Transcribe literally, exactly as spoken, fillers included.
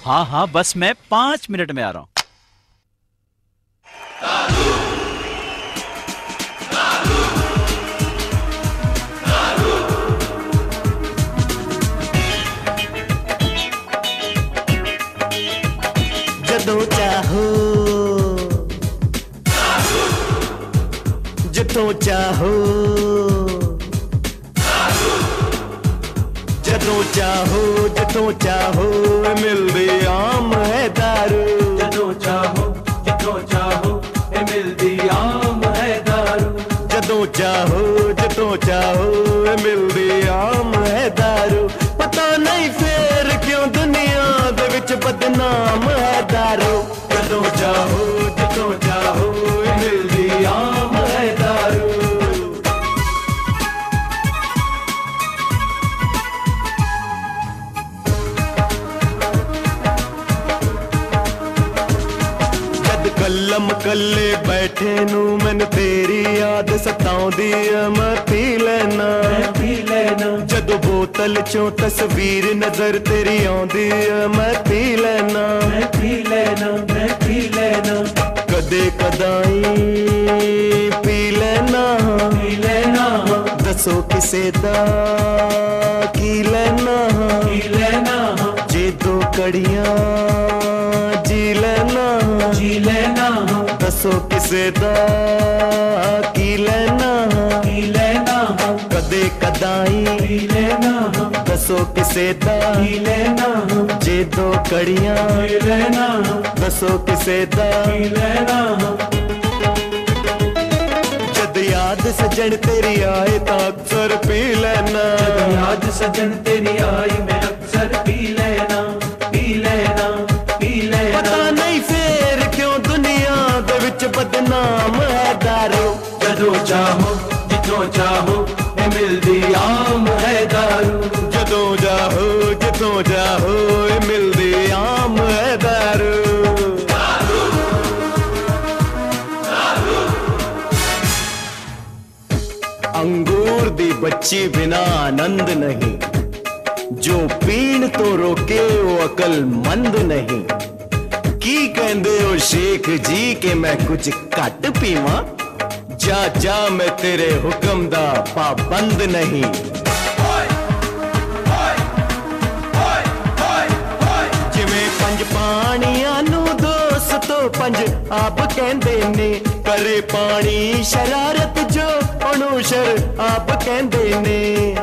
हाँ हाँ, बस मैं पांच मिनट में आ रहा हूँ। जदों चाहो जिथों चाहो, जदों चाहो जिथों चाहो मिलदी आम है दारू। जदों चाहो जिथों चाहो मिलदी आम है दारू। जदों चाहो जिथों चाहो मिलदी आम है दारू। पता नहीं फेर क्यों दुनिया दे विच बदनाम है दारू। जदों चाहो जिथों चाहो मिलदी आम है दारू। कलम कल्ले बैठे नू मैनू तेरी याद सताउंदी ऐ, मैं पी लेना पी लेना। जदों बोतल चों तस्वीर नजर तेरी आउंदी ऐ, मैं पी लेना मैं पी लेना मैं पी लेना। कदे कदाई पी लेना पी लेना। दसो किसे दा की लेना पी लेना। जे दो कड़ियां जी लेना जी लेना। दसो किसे दा की लेना पी लेना। कदे कदाई पी लेना। दसो किसे दा पी लेना। जे दो कड़ियां पी लेना। दसो किसे दा पी लेना। जद याद सजन तेरी आए तां अक्सर पी लेना। जदों याद सजन तेरी आई मैं अक्सर पी लेना पी लेना पी लेना। पता नहीं फेर क्यों दुनिया दे विच बदनाम है दारू। जदों चाहो जिथों चाहो मिलदी आम है दारू। जदों जाहो जिथों जाहो मिलदी आम है दारू। अंगूर दी बच्ची बिना आनंद नहीं, जो पीण तो रोके वो अकलमंद नहीं। की कहंदे हो शेख जी के मैं कुछ घट पीवां, जा जा मैं तेरे हुक्म दा पाबंद नहीं। जिवें पंज पानियां नू दोस्तो पंज आप कहंदे ने, करे पानी शरारत जो ओनू शर आप कहंदे ने।